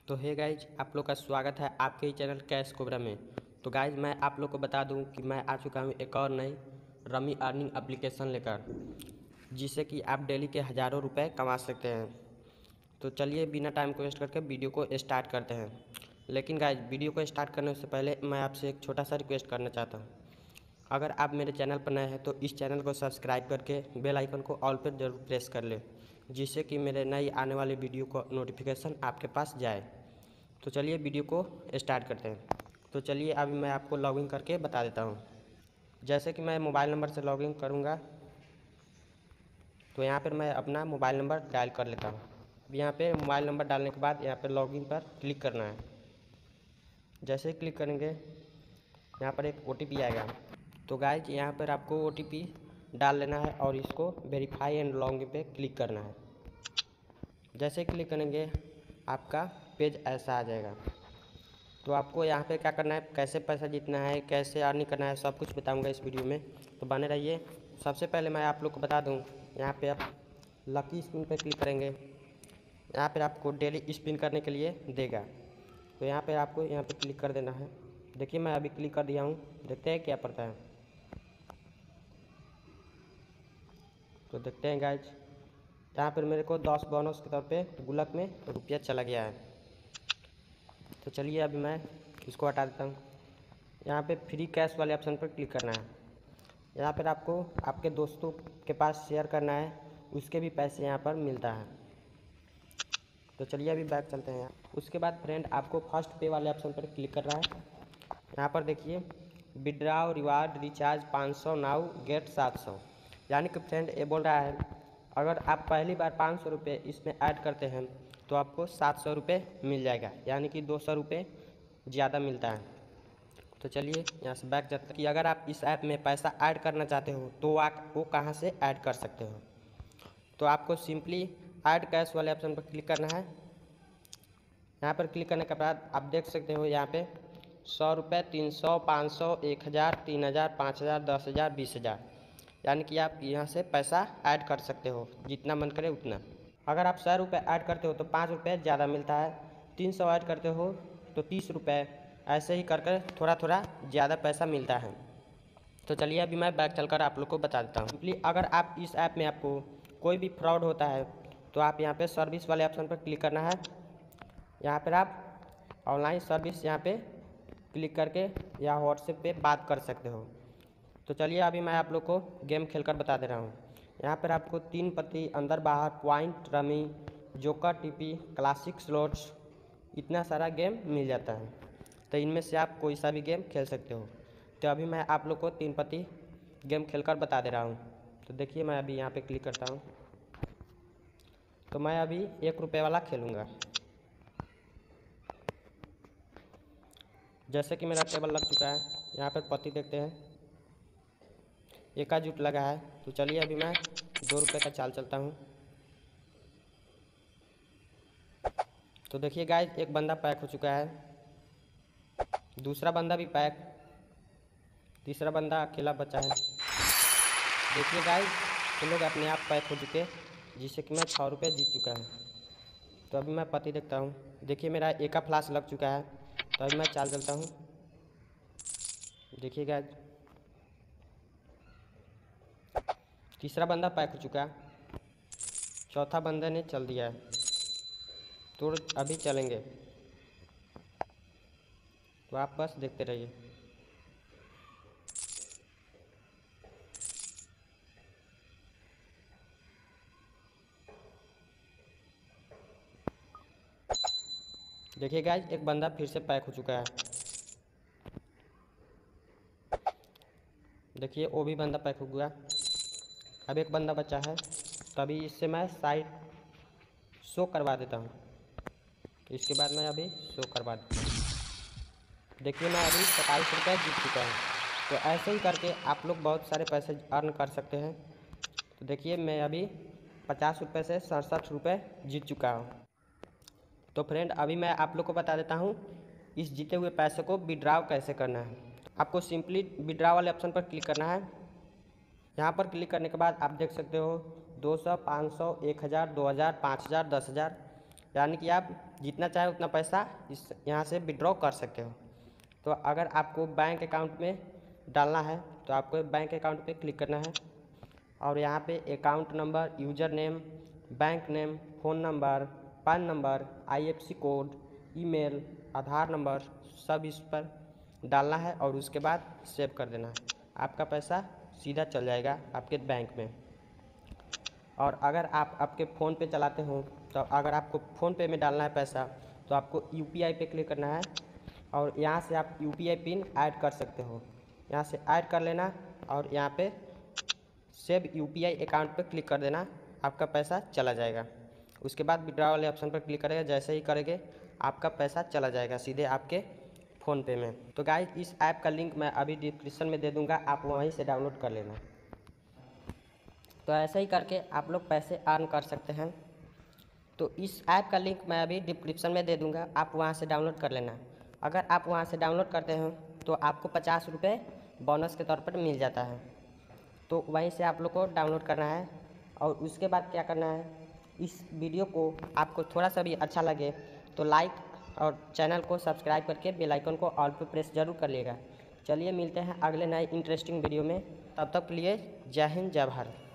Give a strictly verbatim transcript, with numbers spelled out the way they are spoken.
तो hey guys, आप लोग का स्वागत है आपके ही चैनल कैश कोबरा में। तो गाइज, मैं आप लोग को बता दूं कि मैं आ चुका हूं एक और नई रमी अर्निंग एप्लीकेशन लेकर, जिससे कि आप डेली के हज़ारों रुपए कमा सकते हैं। तो चलिए बिना टाइम को वेस्ट करके वीडियो को स्टार्ट करते हैं। लेकिन गाइज, वीडियो को स्टार्ट करने से पहले मैं आपसे एक छोटा सा रिक्वेस्ट करना चाहता हूँ। अगर आप मेरे चैनल पर नए हैं तो इस चैनल को सब्सक्राइब करके बेल आइकन को ऑल पर जरूर प्रेस कर ले, जिससे कि मेरे नई आने वाले वीडियो को नोटिफिकेशन आपके पास जाए। तो चलिए वीडियो को स्टार्ट करते हैं। तो चलिए अभी मैं आपको लॉगिन करके बता देता हूँ। जैसे कि मैं मोबाइल नंबर से लॉगिन करूँगा, तो यहाँ पर मैं अपना मोबाइल नंबर डायल कर लेता हूँ। यहाँ पे मोबाइल नंबर डालने के बाद यहाँ पर लॉगिन पर क्लिक करना है। जैसे ही क्लिक करेंगे, यहाँ पर एक ओ टी पी आएगा। तो गाइज, यहाँ पर आपको ओ टी पी डाल लेना है और इसको वेरीफाई एंड लॉगिन पे क्लिक करना है। जैसे क्लिक करेंगे, आपका पेज ऐसा आ जाएगा। तो आपको यहाँ पे क्या करना है, कैसे पैसा जीतना है, कैसे अर्निंग करना है, सब कुछ बताऊंगा इस वीडियो में, तो बने रहिए। सबसे पहले मैं आप लोग को बता दूं, यहाँ पे आप लकी स्पिन पे क्लिक करेंगे। यहाँ पे आपको डेली स्पिन करने के लिए देगा, तो यहाँ पे आपको यहाँ पे क्लिक कर देना है। देखिए मैं अभी क्लिक कर दिया हूँ, देखते हैं क्या पड़ता है। तो देखते हैं गाइज, यहाँ पर मेरे को दस बोनस के तौर पे गुल्लक में रुपया चला गया है। तो चलिए अभी मैं इसको हटा देता हूँ। यहाँ पे फ्री कैश वाले ऑप्शन पर क्लिक करना है। यहाँ पर आपको आपके दोस्तों के पास शेयर करना है, उसके भी पैसे यहाँ पर मिलता है। तो चलिए अभी बैक चलते हैं। उसके बाद फ्रेंड, आपको फर्स्ट पे वाले ऑप्शन पर क्लिक कर रहा है। यहाँ पर देखिए विड्राओ रिवार्ड रिचार्ज पाँच सौ नाउ गेट सात सौ, यानी कि फ्रेंड ये बोल रहा है अगर आप पहली बार पाँच सौ रुपये इसमें ऐड करते हैं तो आपको सात सौ रुपये मिल जाएगा, यानी कि दो सौ रुपये ज़्यादा मिलता है। तो चलिए यहाँ से बैक जाते हैं कि अगर आप इस ऐप में पैसा ऐड करना चाहते हो तो आप वो कहाँ से ऐड कर सकते हो। तो आपको सिंपली ऐड कैश वाले ऑप्शन पर क्लिक करना है। यहाँ पर क्लिक करने के बाद आप देख सकते हो यहाँ पे सौ रुपये, तीन सौ, पाँच सौ, एक हज़ार, तीन हज़ार, पाँच हज़ार, दस हज़ार, बीस हज़ार, यानी कि आप यहाँ से पैसा ऐड कर सकते हो जितना मन करे उतना। अगर आप सौ रुपये ऐड करते हो तो पाँच रुपये ज़्यादा मिलता है, तीन सौ ऐड करते हो तो तीस रुपये, ऐसे ही कर कर थोड़ा थोड़ा ज़्यादा पैसा मिलता है। तो चलिए अभी मैं बैक चलकर आप लोग को बता देता हूँ। सिंपली अगर आप इस ऐप में आपको कोई भी फ्रॉड होता है तो आप यहाँ पे सर्विस वाले ऑप्शन पर क्लिक करना है। यहाँ पर आप ऑनलाइन सर्विस यहाँ पे क्लिक करके या व्हाट्सएप पे बात कर सकते हो। तो चलिए अभी मैं आप लोग को गेम खेलकर बता दे रहा हूँ। यहाँ पर आपको तीन Patti, Andar Bahar, point, rummy, joker, TP, classic slots, इतना सारा गेम मिल जाता है। तो इनमें से आप कोई सा भी गेम खेल सकते हो। तो अभी मैं आप लोग को तीन पत्ती गेम खेलकर बता दे रहा हूँ। तो देखिए मैं अभी यहाँ पे क्लिक करता हूँ। तो मैं अभी एक रुपये वाला खेलूँगा। जैसे कि मेरा टेबल लग चुका है, यहाँ पर पत्ती देखते हैं एका जुट लगा है। तो चलिए अभी मैं दो रुपये का चाल चलता हूँ। तो देखिए गाइज, एक बंदा पैक हो चुका है, दूसरा बंदा भी पैक, तीसरा बंदा अकेला बचा है। देखिए गाइज, ये लोग अपने आप पैक हो चुके, जिससे कि मैं छः रुपये जीत चुका है। तो अभी मैं पत्ती देखता हूँ। देखिए मेरा एका फ्लास लग चुका है, तो अभी मैं चाल चलता हूँ। देखिए गाइज, तीसरा बंदा पैक हो चुका है, चौथा बंदे ने चल दिया है, तो अभी चलेंगे। तो आप बस देखते रहिए। देखिए गाइज, एक बंदा फिर से पैक हो चुका है। देखिए वो भी बंदा पैक हो गया। अब एक बंदा बचा है, तो अभी इससे मैं साइड शो करवा देता हूँ। तो इसके बाद मैं अभी शो करवा देता हूँ। देखिए मैं अभी सत्ताईस रुपये जीत चुका हूँ। तो ऐसे ही करके आप लोग बहुत सारे पैसे अर्न कर सकते हैं। तो देखिए मैं अभी पचास रुपये से सड़सठ रुपये जीत चुका हूँ। तो फ्रेंड, अभी मैं आप लोग को बता देता हूँ इस जीते हुए पैसे को विड्राव कैसे करना है। आपको सिंपली विड्रा वाले ऑप्शन पर क्लिक करना है। यहाँ पर क्लिक करने के बाद आप देख सकते हो दो सौ, पाँच सौ, एक हज़ार, दो हज़ार, पाँच हज़ार, दस हज़ार, यानी कि आप जितना चाहे उतना पैसा इस यहाँ से विड्रॉ कर सकते हो। तो अगर आपको बैंक अकाउंट में डालना है तो आपको बैंक अकाउंट पे क्लिक करना है और यहाँ पे account number, user name, bank name, phone number, PAN number, IFSC code, email, Aadhaar number सब इस पर डालना है और उसके बाद सेव कर देना है। आपका पैसा सीधा चल जाएगा आपके बैंक में। और अगर आप आपके फ़ोन पे चलाते हो तो अगर आपको फ़ोन पे में डालना है पैसा तो आपको यूपीआई पे क्लिक करना है और यहाँ से आप यूपीआई पिन ऐड कर सकते हो। यहाँ से ऐड कर लेना और यहाँ पे सेव यूपीआई अकाउंट पे क्लिक कर देना, आपका पैसा चला जाएगा। उसके बाद विड्रॉ वाले ऑप्शन पर क्लिक करेगा, जैसे ही करेंगे आपका पैसा चला जाएगा सीधे आपके फ़ोन पे में। तो गाइस इस ऐप का लिंक मैं अभी डिस्क्रिप्शन में दे दूँगा, आप वहीं से डाउनलोड कर लेना। तो ऐसे ही करके आप लोग पैसे अर्न कर सकते हैं। तो इस ऐप का लिंक मैं अभी डिस्क्रिप्शन में दे दूँगा, आप वहाँ से डाउनलोड कर लेना। अगर आप वहाँ से डाउनलोड करते हैं तो आपको पचास रुपये बोनस के तौर पर मिल जाता है। तो वहीं से आप लोग को डाउनलोड करना है और उसके बाद क्या करना है, इस वीडियो को आपको थोड़ा सा भी अच्छा लगे तो लाइक और चैनल को सब्सक्राइब करके बेल आइकन को ऑल पे प्रेस जरूर कर लिएगा। चलिए मिलते हैं अगले नए इंटरेस्टिंग वीडियो में, तब तक के लिए जय हिंद जय भारत।